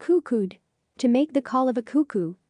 Cuckooed. To make the call of a cuckoo,